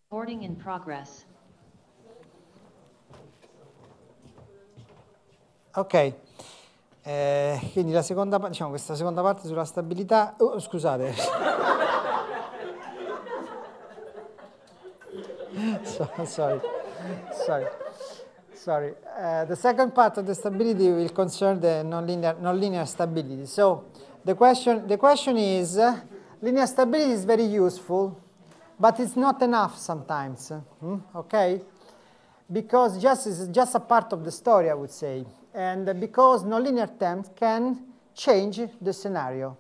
Recording in progress. Ok, quindi la seconda, diciamo, questa seconda parte sulla stabilità, scusate, sorry. The second part of the stability will concern the nonlinear stability. So the question is, linear stability is very useful, but it's not enough sometimes. Okay, because it's just a part of the story, I would say. And because nonlinear terms can change the scenario.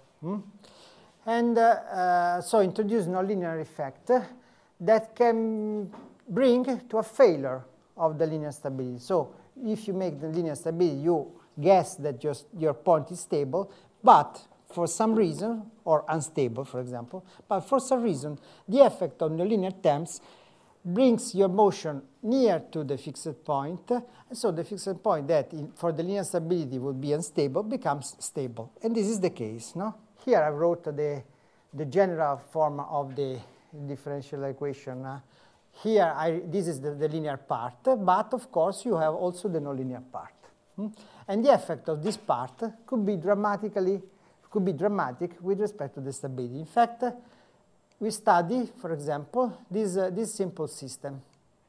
And so introduce nonlinear effect that can bring to a failure of the linear stability. So if you make the linear stability, you guess that your point is stable, but for some reason, or unstable, for example, but for some reason, the effect of nonlinear terms brings your motion near to the fixed point, and so the fixed point that for the linear stability would be unstable becomes stable. And this is the case. No? Here I wrote the general form of the differential equation. Here this is the linear part, but of course you have also the nonlinear part. And the effect of this part could be dramatic with respect to the stability. In fact, we study, for example, this simple system.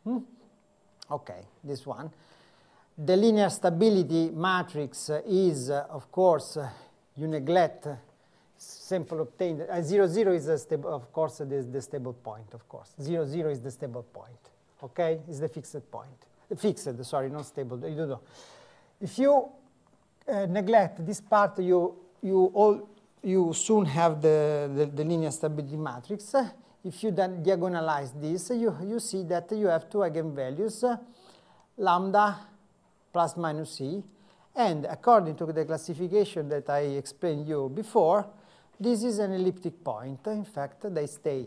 Okay, this one. The linear stability matrix is, of course, you neglect simple obtained. 0, 0 is, of course, the stable point, of course. 0, 0 is the stable point. Okay, is the fixed point. Fixed, sorry, not stable. You don't know. If you neglect this part, you soon have the linear stability matrix. If you then diagonalize this, you see that you have two eigenvalues, lambda plus minus e. And according to the classification that I explained you before, this is an elliptic point. In fact, they stay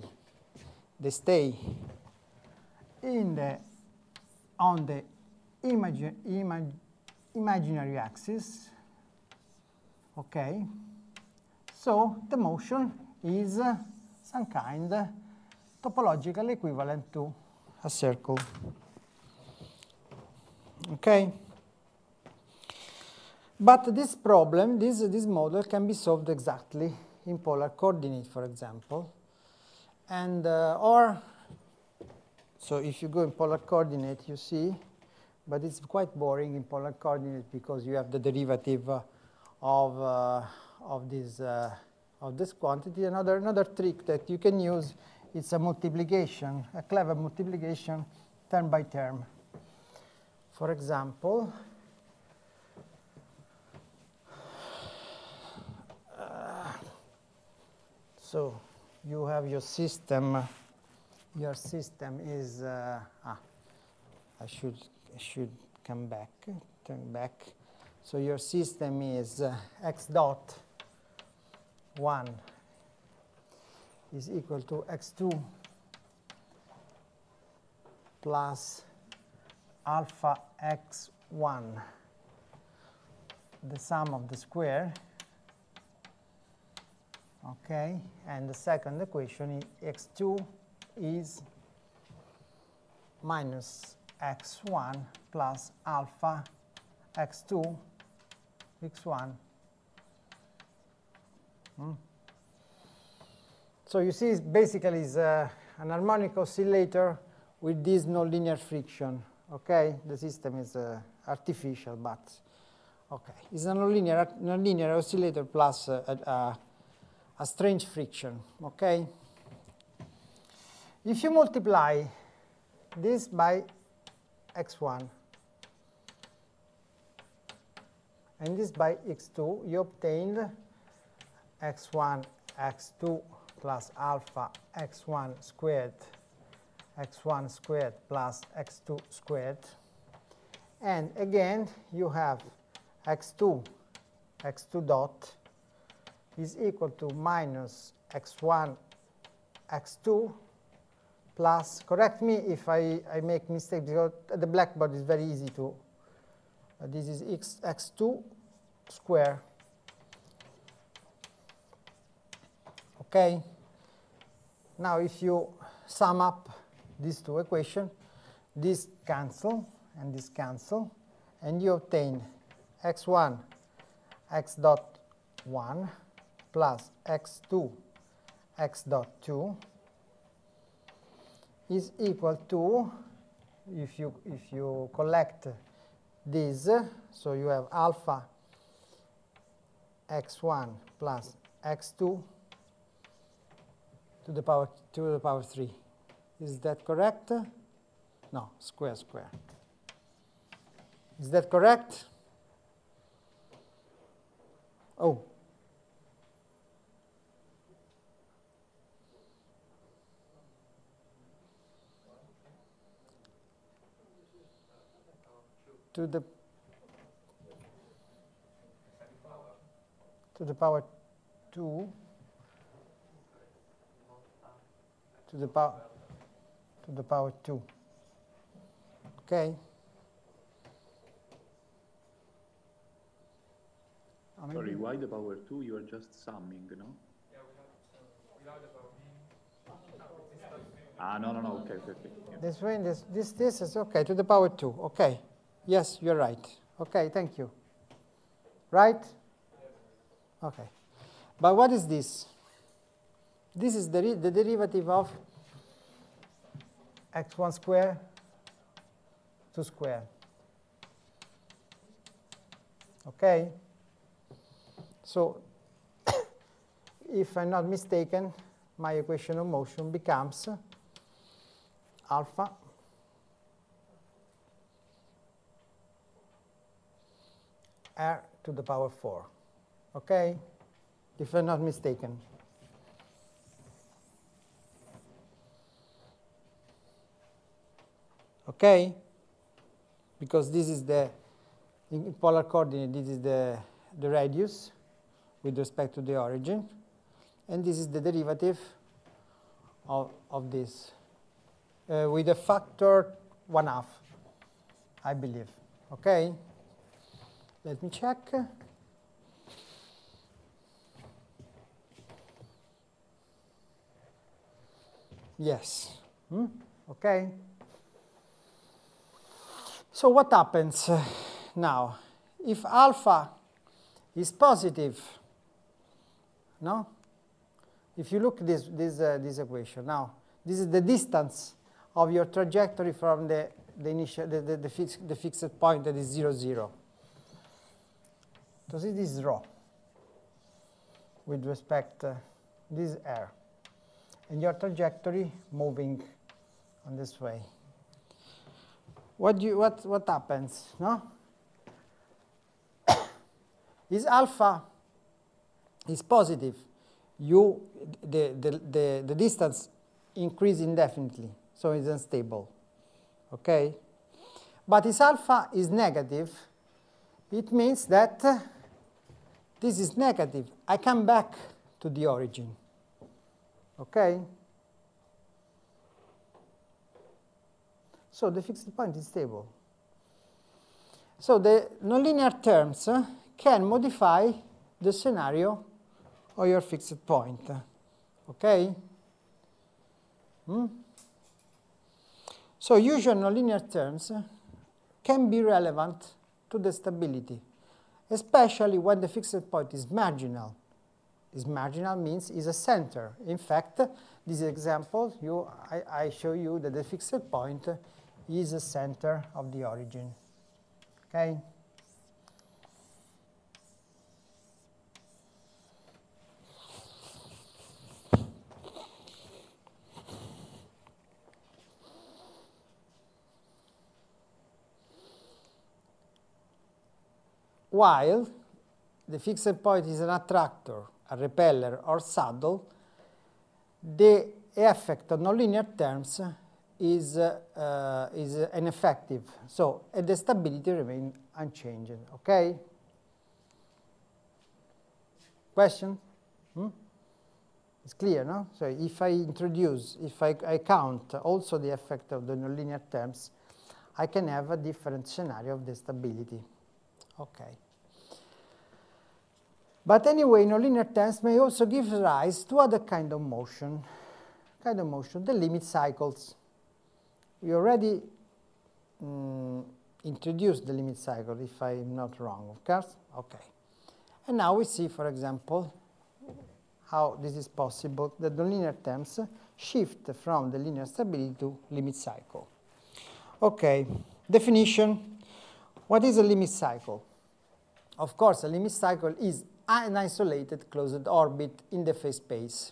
on the imaginary axis. Okay. So the motion is some kind topologically equivalent to a circle. Okay? But this problem, this model can be solved exactly in polar coordinate, for example. And so if you go in polar coordinate, you see, but it's quite boring in polar coordinate because you have the derivative of this quantity. Another trick that you can use is a multiplication, a clever multiplication, term by term. For example, so you have your system. Your system is I should come back, turn back. So your system is x dot 1 is equal to x2 plus alpha x1, the sum of the square. Okay, and the second equation is x2 is minus x1 plus alpha x2 x1. So you see, basically is an harmonic oscillator with this nonlinear friction. Okay, the system is artificial, but okay, it's a nonlinear oscillator plus a strange friction. Okay, if you multiply this by x1 and this by x2, you obtained x1, x2 plus alpha x1 squared plus x2 squared. And again, you have x2 dot is equal to minus x1, x2 plus, correct me if I make mistake, because the blackboard is very easy to, this is x2 square. Okay? Now if you sum up these two equations, this cancel, and you obtain x1 x dot 1 plus x2 x dot 2 is equal to, if you collect this, so you have alpha x1 plus x2 to the power 3. Is that correct? No, square. Is that correct? Oh. To the power 2 to the power 2. Okay. Sorry, why the power 2? You are just summing, no? Yeah, we have the power. No. Okay. Yeah. This way, this is okay, to the power 2. Okay. Yes, you're right. Okay, thank you. Right? Okay. But what is this? This is the derivative of x1 square, 2 square. Okay? So, if I'm not mistaken, my equation of motion becomes alpha r to the power 4. Okay? If I'm not mistaken. Okay? Because this is the, in polar coordinate, this is the radius with respect to the origin. And this is the derivative of this with a factor 1/2, I believe. Okay? Let me check. Yes. Okay. So what happens now? If alpha is positive, no? If you look at this equation now, this is the distance of your trajectory from the fixed point that is 0, 0. So this is rho with respect this is r, and your trajectory moving on this way. What happens? No? Is alpha is positive, the distance increases indefinitely, so it's unstable. Okay? But if alpha is negative, it means that this is negative. I come back to the origin. Okay? So the fixed point is stable. So the nonlinear terms can modify the scenario of your fixed point. Okay? So usual nonlinear terms can be relevant to the stability, especially when the fixed point is marginal. Is marginal means is a center. In fact, this example, I show you that the fixed point is a center of the origin. Okay? While the fixed point is an attractor, a repeller, or saddle, the effect on nonlinear terms is ineffective. So the stability remains unchanged. Okay? Question? It's clear, no? So if I count also the effect of the nonlinear terms, I can have a different scenario of the stability. Okay. But anyway, nonlinear terms may also give rise to other kind of motion, the limit cycles. we already introduced the limit cycle, if I'm not wrong, of course. Okay. And now we see, for example, how this is possible, that the linear terms shift from the linear stability to limit cycle. Okay, definition. What is a limit cycle? Of course, a limit cycle is an isolated closed orbit in the phase space.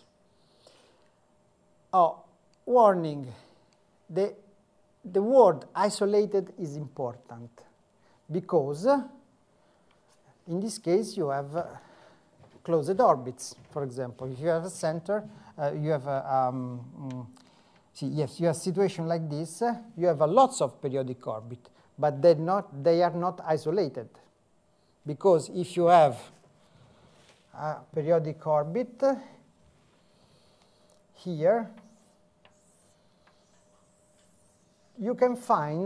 Oh, warning, the word isolated is important because in this case you have closed orbits. For example, if you have a center, you have a, yes, you have a situation like this, you have lots of periodic orbit, but they are not isolated. Because if you have a periodic orbit here, you can find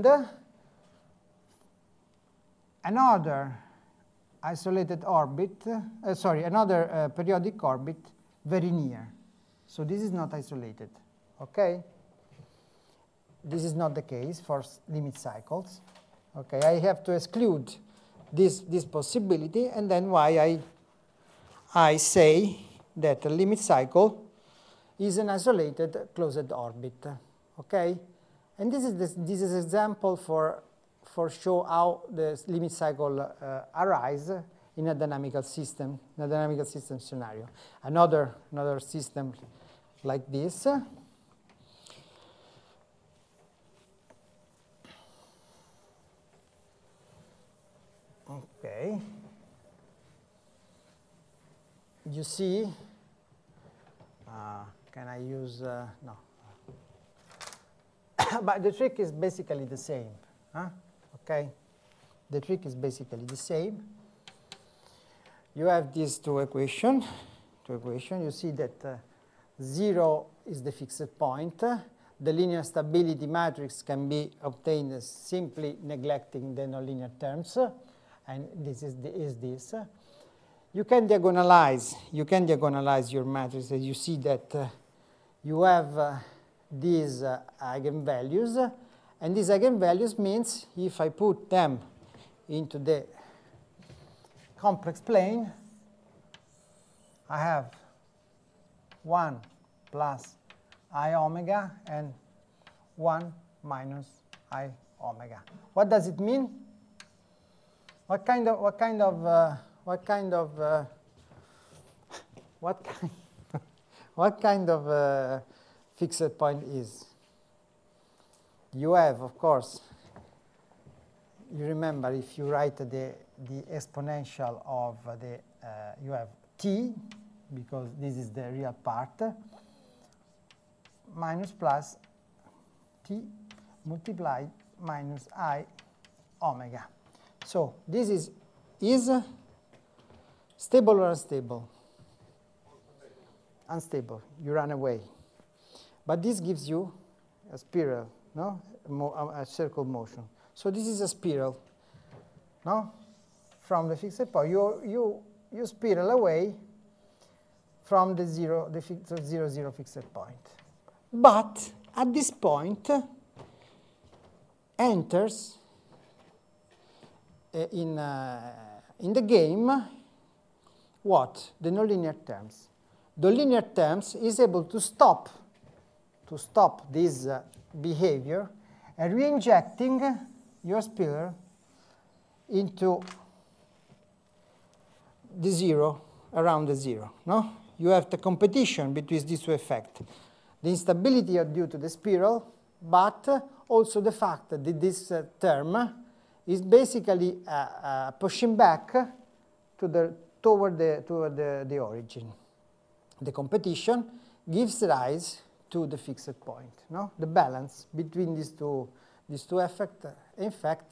another isolated orbit, another periodic orbit very near. So this is not isolated, okay? This is not the case for limit cycles. Okay, I have to exclude this possibility, and then why I say that a limit cycle is an isolated closed orbit. Okay, and this is an example for show how the limit cycle arise in a dynamical system scenario. Another system like this. Okay. You see, can I use, no. But the trick is basically the same, huh? Okay? The trick is basically the same. You have these two equations. You see that 0 is the fixed point. The linear stability matrix can be obtained simply neglecting the nonlinear terms. And this is this. You can diagonalize your matrix, and you see that you have these eigenvalues, and these eigenvalues means if I put them into the complex plane, I have 1 plus I omega and 1 minus I omega. What does it mean? What kind of fixed point is? You have, of course, you remember if you write the exponential of the, you have t, because this is the real part, minus plus t multiplied minus I omega. So this is stable or unstable? Unstable. You run away. But this gives you a spiral, no? A circle motion. So this is a spiral, no? From the fixed point, you spiral away from the 0 fixed point. But at this point enters in the game what? The nonlinear terms. The linear terms is able to stop this behavior and re-injecting your spiral into the 0, around the 0. No? You have the competition between these two effects. The instability are due to the spiral, but also the fact that this term is basically pushing back toward the origin. The competition gives rise to the fixed point. No? The balance between these two effects. In fact,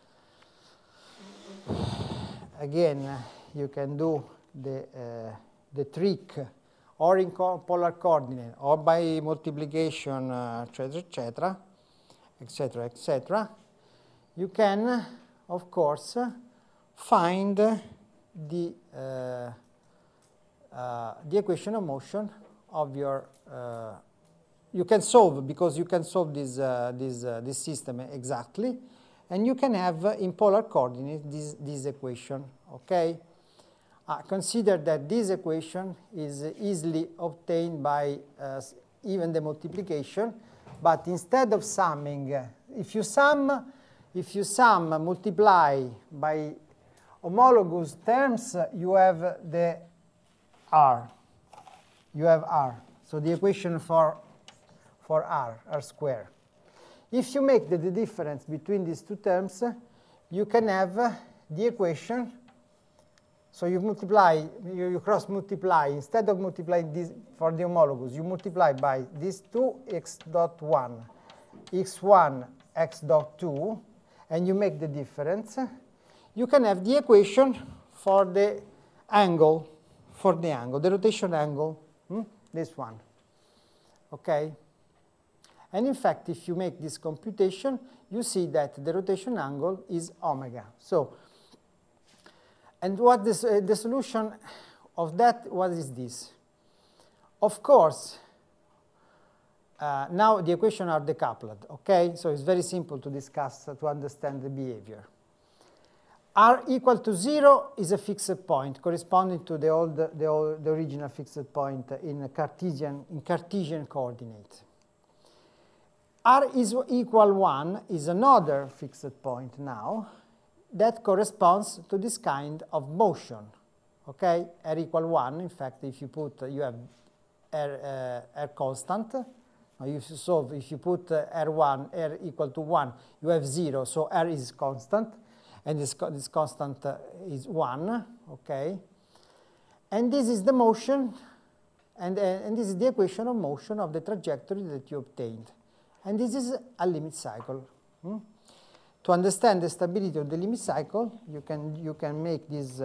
again, you can do the trick or in polar coordinate or by multiplication, etc., etc., etc. You can, of course, find the equation of motion of your you can solve, because you can solve this system exactly, and you can have in polar coordinates this equation, okay? Consider that this equation is easily obtained by even the multiplication, but instead of summing, if you sum, multiply by homologous terms, you have the R. You have R. So the equation for R squared. If you make the difference between these two terms, you can have the equation. So you multiply, you cross multiply. Instead of multiplying this for the homologous, you multiply by these two x dot 1, x1, x dot 2, and you make the difference. You can have the equation for the angle, the rotation angle, this one, okay? And in fact, if you make this computation, you see that the rotation angle is omega. So, and what the solution of that, what is this? Of course, now the equations are decoupled, okay? So it's very simple to discuss, to understand the behavior. R equal to 0 is a fixed point corresponding to the original fixed point in Cartesian coordinate. R is equal 1 is another fixed point now that corresponds to this kind of motion. Okay, R equal 1. In fact, if you put, you have R constant. Now if you put R equal to 1, you have 0. So R is constant, and this constant is 1. Okay, and this is the motion, and this is the equation of motion of the trajectory that you obtained. And this is a limit cycle. To understand the stability of the limit cycle, you can make this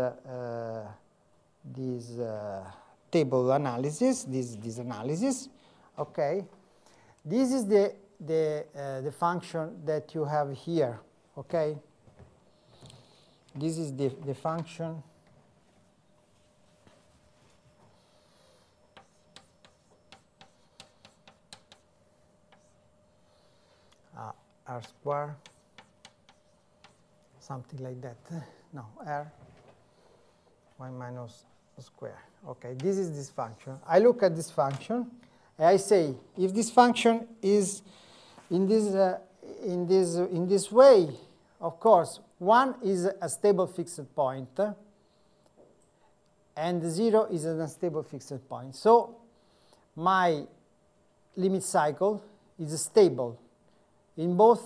table analysis, this analysis. Okay, this is the function that you have here. Okay, this is the function. R square, something like that. No, R, 1 minus square. Okay, this is this function. I look at this function, and I say, if this function is in this way, of course, 1 is a stable fixed point, and 0 is an unstable fixed point. So my limit cycle is stable in both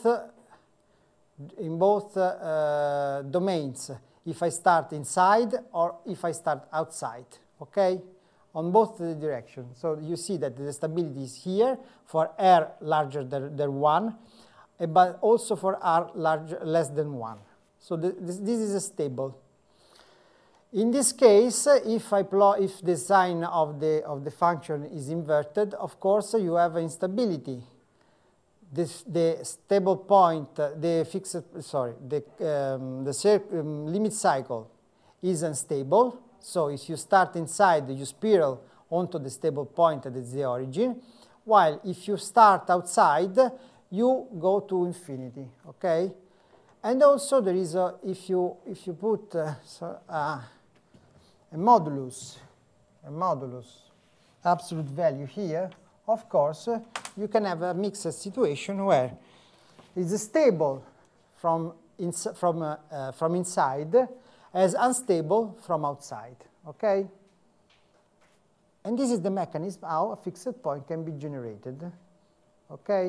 domains, if I start inside or if I start outside, okay, on both the directions. So you see that the stability is here for R larger than 1, but also for R less than 1. So this is stable. In this case, if the sign of the function is inverted, of course you have instability. The stable point, the limit cycle is unstable. So if you start inside, you spiral onto the stable point that is the origin. While if you start outside, you go to infinity. Okay, and also there is if you put a modulus absolute value here. Of course, you can have a mixed situation where it's stable from inside as unstable from outside. Okay? And this is the mechanism how a fixed point can be generated. Okay?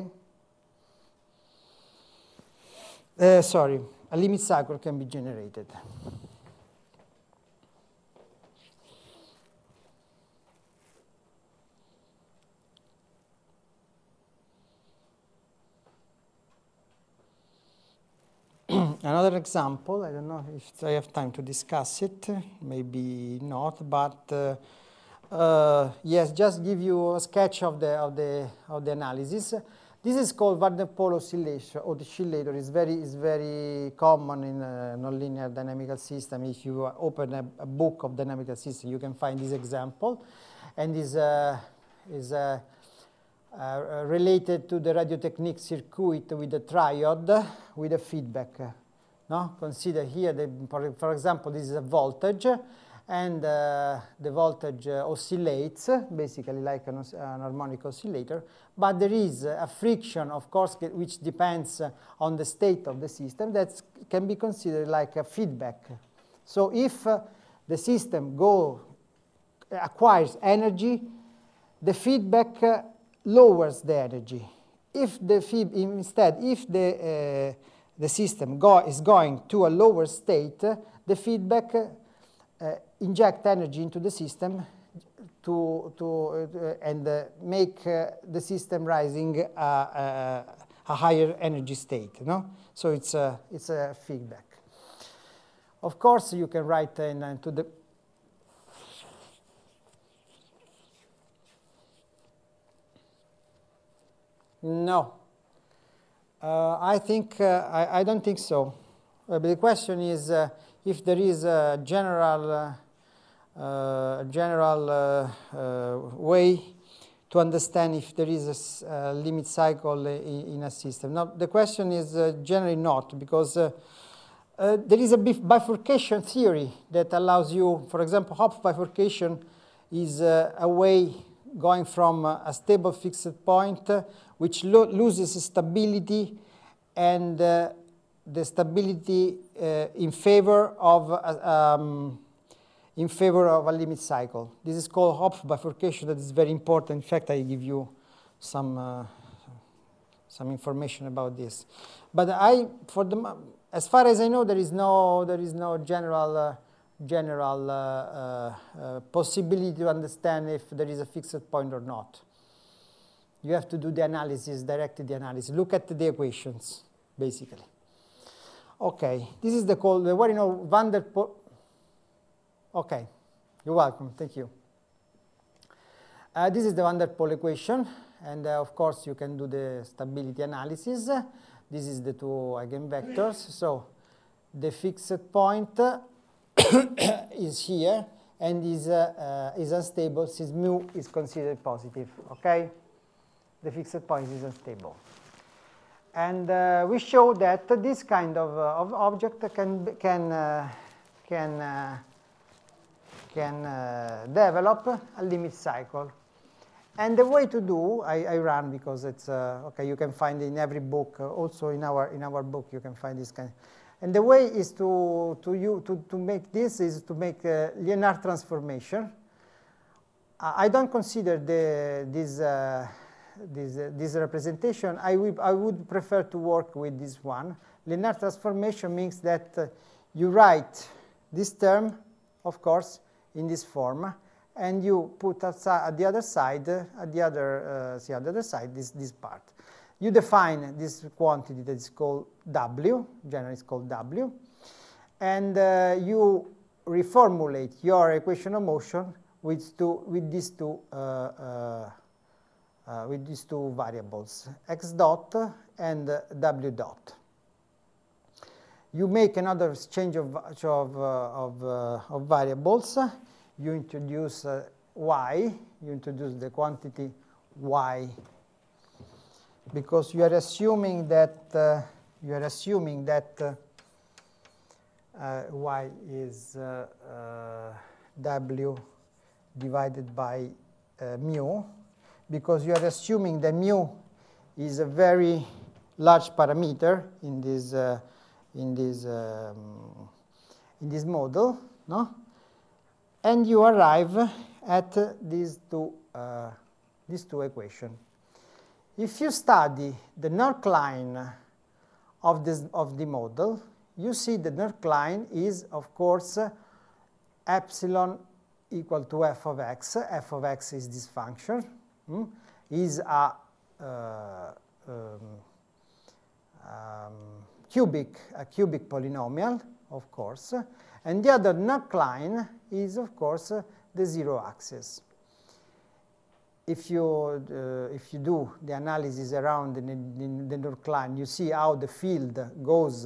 Sorry, a limit cycle can be generated. Another example, I don't know if I have time to discuss it, maybe not, but yes, just give you a sketch of the analysis. This is called van der Pol oscillation, or oscillator. It's very common in nonlinear dynamical system. If you open a book of dynamical system, you can find this example, and is related to the radiotechnique circuit with the triode with a feedback. No? Consider here, for example, this is a voltage, and the voltage oscillates, basically like an harmonic oscillator, but there is a friction, of course, which depends on the state of the system that can be considered like a feedback. So if the system acquires energy, the feedback lowers the energy. If instead, if the system is going to a lower state, the feedback inject energy into the system and make the system rising a higher energy state. No? So it's a feedback. Of course, you can write into the no. I think I don't think so. But the question is if there is a general way to understand if there is a limit cycle in a system. Now, the question is generally not, because there is a bifurcation theory that allows you, for example, Hopf bifurcation is a way going from a stable fixed point which loses stability, and the stability in favor of a limit cycle. This is called Hopf bifurcation. That is very important. In fact, I give you some information about this. But as far as I know, there is no general possibility to understand if there is a fixed point or not. You have to do the analysis, directed the analysis. Look at the equations, basically. Okay, this is the van der Pol. Okay, you're welcome. Thank you. This is the van der Pol equation, and of course you can do the stability analysis. This is the two eigenvectors. So the fixed point is here and is unstable since mu is considered positive. Okay, the fixed point is unstable, and we show that this kind of object can develop a limit cycle. And the way to do, I run because it's okay. You can find in every book, also in our book, you can find this kind. And the way is to make this is to make a Liénard transformation. I don't consider this representation. I would prefer to work with this one. Liénard transformation means that you write this term, of course, in this form, and you put at the other side, this part. You define this quantity that is called W, generally it's called W, and you reformulate your equation of motion with these two variables, x dot and w dot. You make another exchange of variables. You introduce y, you introduce the quantity y, because you are assuming that y is w divided by mu, because you are assuming that mu is a very large parameter in this model, no? And you arrive at these two equations. If you study the North line of the model, you see the North line is, of course, epsilon equal to f of x. F of x is this function, is a cubic polynomial, of course, and the other North line is, of course, the zero axis. If you do the analysis around the North line, you see how the field goes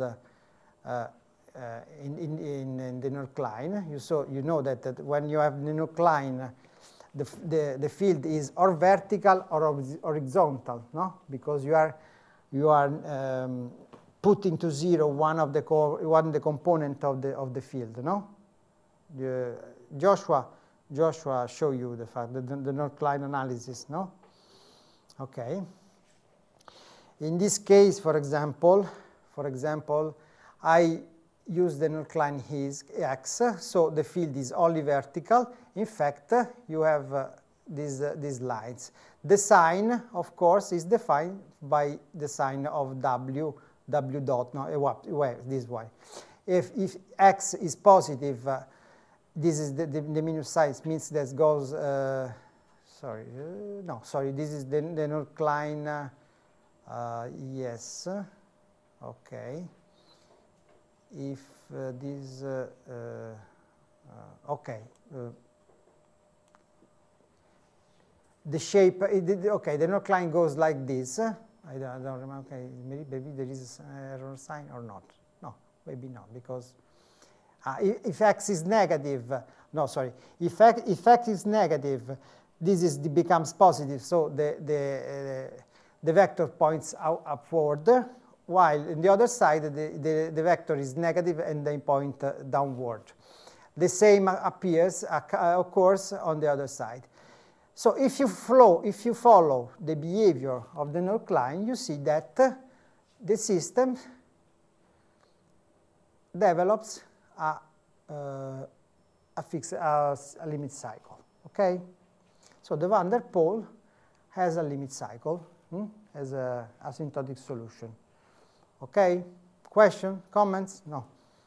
in the North line. You know that when you have the North line, the field is or vertical or horizontal, no? Because you are putting to zero one of the component of the field, no? Joshua show you the fact that the North-Klein analysis, no? Okay. In this case, for example, I use the North-Klein X, so the field is only vertical. In fact, you have these lines. The sign, of course, is defined by the sign of W dot, no, this way. If X is positive, this is the minus sign, means that goes, this is the North-Klein, yes, okay. If this, okay, the shape, okay, the North-Klein goes like this. I don't remember, okay, maybe there is an error sign or not. No, maybe not, because if X is negative, if X is negative, this becomes positive, so the vector points upward, while on the other side, the vector is negative and they point downward. The same occurs on the other side. So if you follow the behavior of the North-Klein, you see that the system develops a limit cycle. Okay, so the van der Pol has a limit cycle, as an asymptotic solution. Okay, question, comments? No.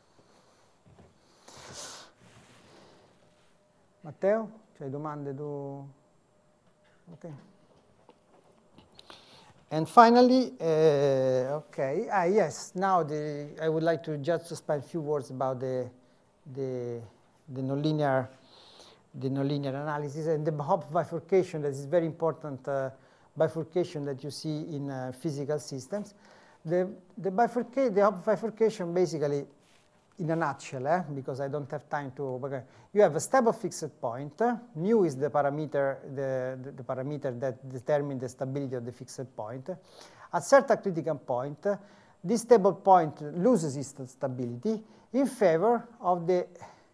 Matteo, c'hai domande tu? Okay. And finally, okay, yes, now I would like to just spend a few words about the nonlinear analysis and the Hopf bifurcation. That is very important bifurcation that you see in physical systems. The Hopf bifurcation basically, in a nutshell, because I don't have time to, you have a stable fixed point. Mu is the parameter, the parameter that determines the stability of the fixed point. At certain critical point, this stable point loses its stability in favor of the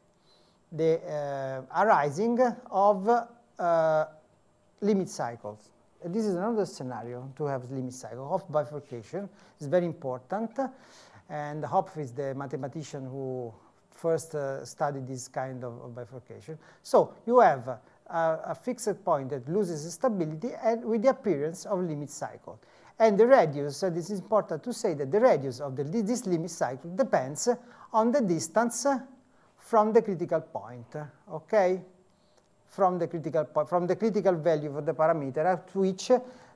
arising of limit cycles. This is another scenario to have limit cycle. Hopf bifurcation is very important. And Hopf is the mathematician who first studied this kind of bifurcation. So you have a fixed point that loses stability and with the appearance of limit cycle. And the radius, this is important to say that the radius of this limit cycle depends on the distance from the critical point, okay? From the critical value of the parameter at which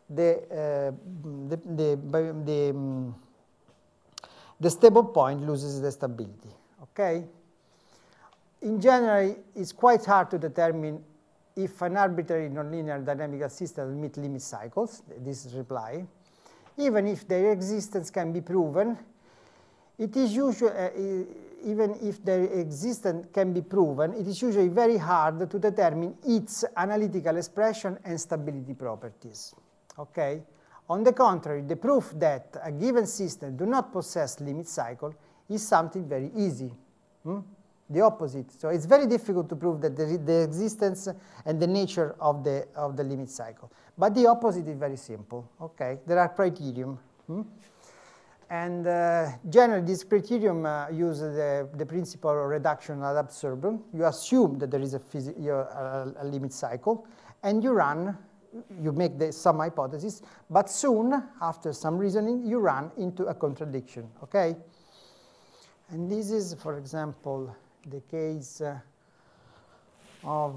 the stable point loses the stability, okay? In general, it's quite hard to determine if an arbitrary nonlinear dynamical system admits limit cycles, this is reply. Even if their existence can be proven, it is usually, even if their existence can be proven, it is usually very hard to determine its analytical expression and stability properties, okay? On the contrary, the proof that a given system do not possess limit cycle is something very easy. The opposite. So it's very difficult to prove that the existence and the nature of the limit cycle. But the opposite is very simple. Okay, there are criterion. And generally, this criterion uses the principle of reduction ad absurdum. You assume that there is a limit cycle, and you make some hypothesis, but soon, after some reasoning, you run into a contradiction, okay? And this is, for example, the case of,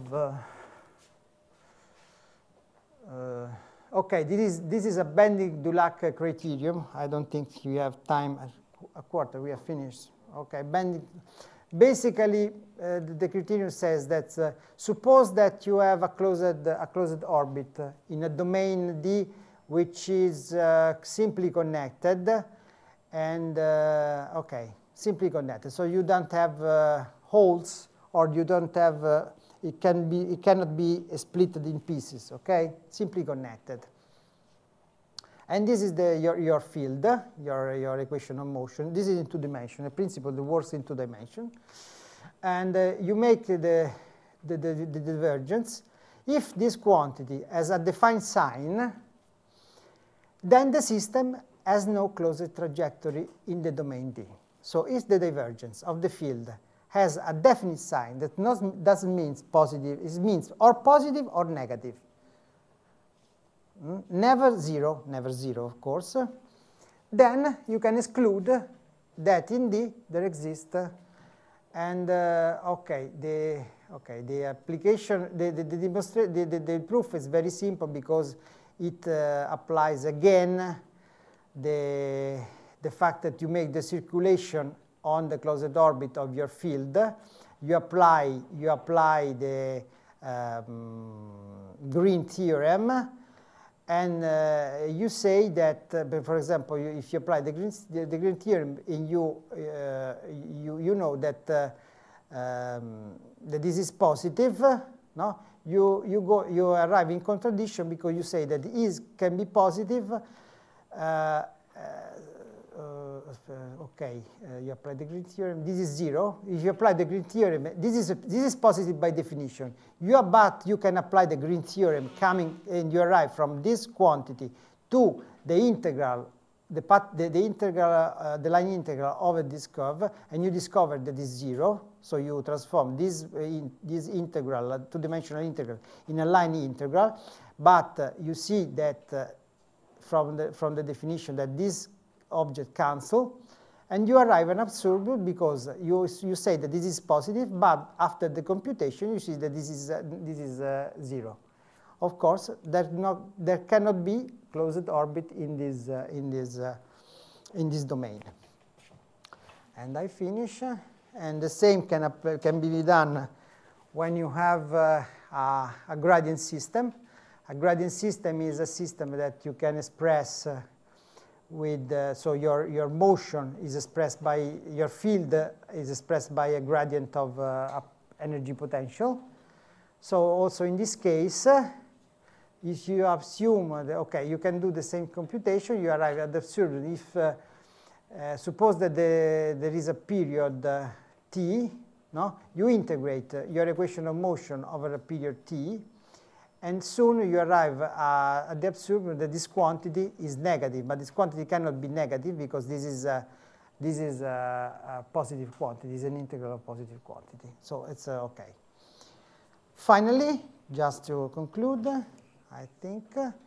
okay, this is a Bendick-Dulac criterion. I don't think you have time, a quarter, we have finished. Okay, basically, the criterion says that suppose that you have a closed orbit in a domain D which is simply connected, and okay, simply connected. So you don't have holes, or you don't have it cannot be split in pieces, okay? Simply connected. And this is your field, your equation of motion. This is in 2 dimensions, a principle that works in 2 dimensions. And you make the divergence. If this quantity has a defined sign, then the system has no closed trajectory in the domain D. So if the divergence of the field has a definite sign that doesn't mean positive, it means or positive or negative. Never zero, of course. Then you can exclude that in D there exists, and the application, the proof is very simple because it applies again the fact that you make the circulation on the closed orbit of your field. You apply the Green theorem. And you say that, for example, if you apply the Green theorem, and you know that that this is positive, no? You arrive in contradiction because you say that is can be positive. You apply the Green theorem. This is 0. If you apply the Green theorem, this is positive by definition. But you can apply the Green theorem coming, and you arrive from this quantity to the integral, the line integral over this curve, and you discover that is 0. So you transform this integral, 2-dimensional integral, in a line integral. But you see that from the definition that this object cancel, and you arrive an absurdum because you say that this is positive, but after the computation you see that this is 0. Of course, there cannot be closed orbit in this domain. And I finish. And the same can be done when you have a gradient system. A gradient system is a system that you can express with, so your motion is expressed by, your field is expressed by a gradient of energy potential. So also in this case, if you assume, that, you can do the same computation, you arrive at the absurdum. If, suppose that there is a period t, no? You integrate your equation of motion over a period t, and soon you arrive at the absurdum that this quantity is negative, but this quantity cannot be negative because this is a positive quantity, it's an integral of positive quantity. So it's okay. Finally, just to conclude, I think,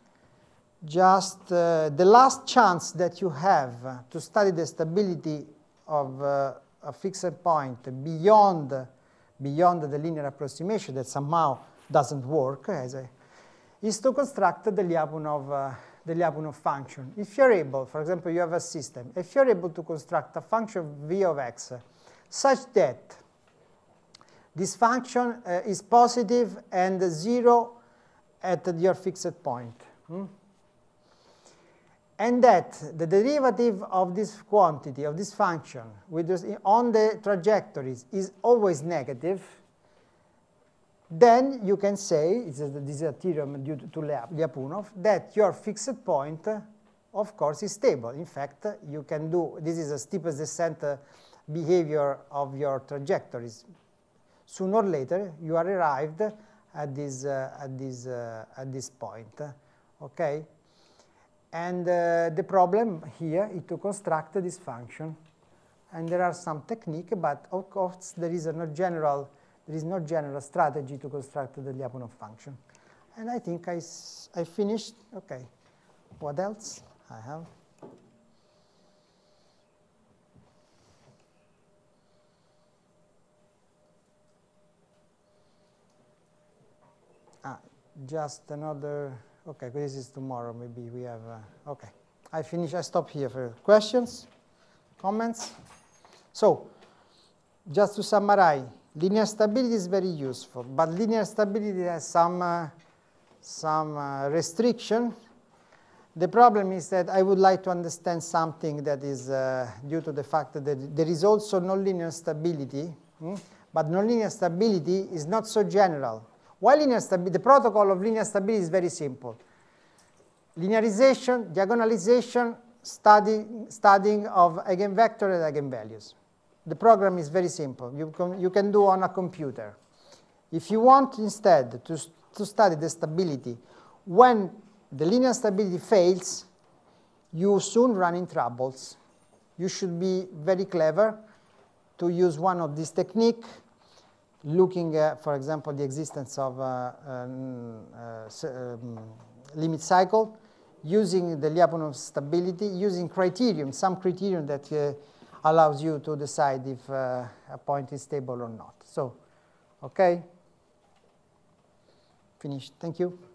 just the last chance that you have to study the stability of a fixed point beyond the linear approximation that somehow doesn't work, is to construct the Lyapunov function. If you're able, for example, you have a system, if you're able to construct a function v of x such that this function is positive and 0 at your fixed point, and that the derivative of this quantity, of this function, on the trajectories is always negative, then you can say, this is a theorem due to Lyapunov, that your fixed point, of course, is stable. In fact, you can do, this is a steepest descent behavior of your trajectories. Sooner or later, you are arrived at this point, okay? And the problem here is to construct this function. And there are some techniques, but of course, there is no general strategy to construct the Lyapunov function. And I think I finished. Okay. What else I have? Just another. Okay, this is tomorrow. Maybe we have. Okay. I finish. I stop here for questions, comments. So, just to summarize. Linear stability is very useful, but linear stability has some restriction. The problem is that I would like to understand something that is due to the fact that there is also nonlinear stability, But nonlinear stability is not so general. Why linear stability? The protocol of linear stability is very simple. Linearization, diagonalization, studying of eigenvector and eigenvalues. The program is very simple. You can do on a computer. If you want instead to study the stability, when the linear stability fails, you soon run in troubles. You should be very clever to use one of these techniques, looking at, for example, the existence of limit cycle, using the Lyapunov stability, using criterion, some criterion that allows you to decide if a point is stable or not. So, okay? Finished. Thank you.